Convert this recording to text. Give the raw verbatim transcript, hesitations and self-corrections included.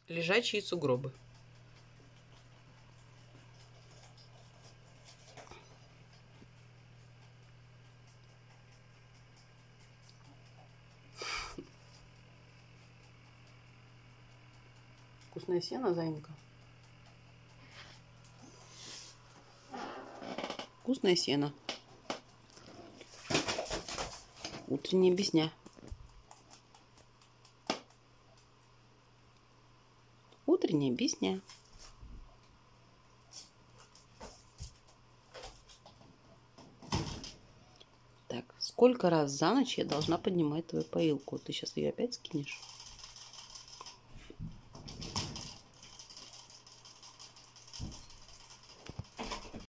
Лежачие сугробы. Вкусное сено, Заинька? Вкусное сено. Утренняя бесня. Утренняя бесня. Так, сколько раз за ночь я должна поднимать твою поилку? Ты сейчас ее опять скинешь?